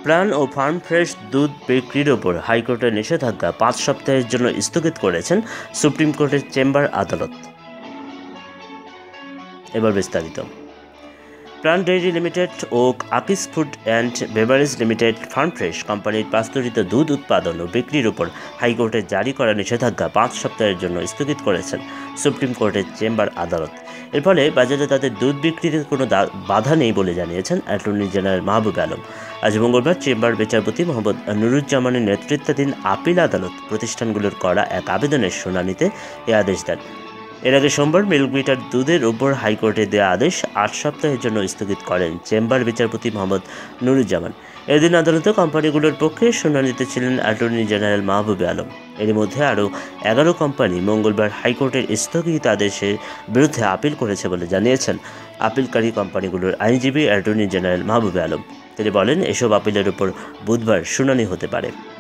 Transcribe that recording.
প্রাণ ও farm fresh দুধ বিক্রির ওপর হাইকোর্টের নিষেধাজ্ঞা 5 সপ্তাহের জন্য স্থগিত করেছেন সুপ্রিম কোর্টের চেম্বার আদালত। এবার বিস্তারিত। প্রাণ ডেইরি লিমিটেড ও Akij food and beverage limited farm fresh কোম্পানির পাস্তুরিত দুধ উৎপাদন ও বিক্রির উপর হাইকোর্টের জারি করা নিষেধাজ্ঞা 5 সপ্তাহের জন্য স্থগিত করেছেন সুপ্রিম কোর্টের চেম্বার আদালত। এর ফলে বাজারে তাদের দুধ বিক্রিতে কোনো বাধা নেই বলে জানিয়েছেন অ্যাটর্নি জেনারেল মাহবুব আলম। আজ মঙ্গলবার চেম্বার বিচারপতি মোহাম্মদ নুরুজ্জামানের নেতৃত্বাধীন আপিল আদালত প্রতিষ্ঠানগুলোর করা এক আবেদনের শুনানিতে এ আদেশ দেন। এর আগে সোমবার মিল্ক বিটার দুধের উপর হাইকোর্টে দেওয়া আদেশ 8 সপ্তাহের জন্য স্থগিত করেন চেম্বার বিচারপতি মোহাম্মদ নুরুজ্জামান। এদিন আদালতে কোম্পানিগুলোর পক্ষে শুনানিতে ছিলেন অ্যাটর্নি জেনারেল মাহবুব আলম। এর মধ্যে আরও 11 কোম্পানি মঙ্গলবার হাইকোর্টের স্থগিত আদেশের বিরুদ্ধে আপিল করেছে বলে জানিয়েছেন আপিলকারী কোম্পানিগুলোর আইনজীবী অ্যাটর্নি জেনারেল মাহবুব আলম। তিনি বলেন, এসব আপিলের উপর বুধবার শুনানি হতে পারে।